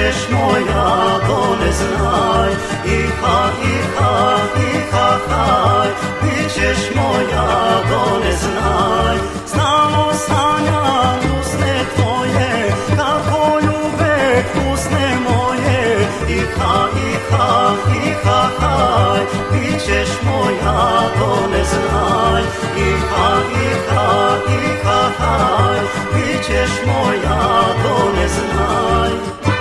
ćeš moja, to ne znaj. Iha, iha, iha, haj, bit ćeš moja, to ne znaj. Stalno sanjam usne tvoje, kako ljube usne moje. Iha, iha, iha, haj, bit ćeš moja, to ne znaj. Iha, iha, iha, haj, bit ćeš moja, to ne znaj.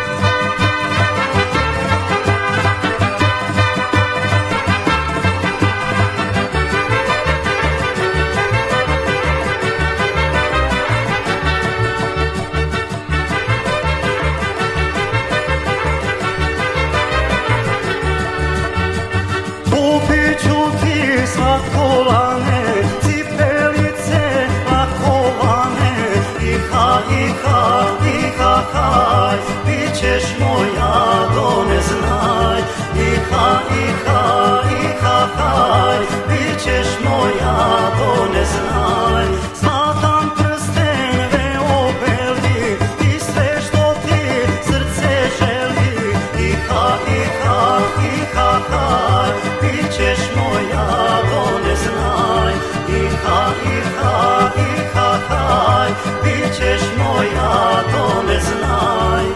Kupit ću ti slatkovane cipelice lakovane. Iha, iha, iha, haj, bit ćeš moja, to ne znaj. Iha, iha, iha, haj, bit ćeš moja, to ne znaj. Zlatan prsten veo beli i sve što ti srce želi. Iha, iha, iha, haj, bit ćeš moja, to ne znaj. Iha, iha, iha, haj, bit ćeš moja, to ne znaj.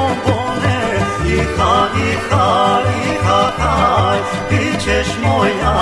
Iha, iha, haj, bit ćeš moja,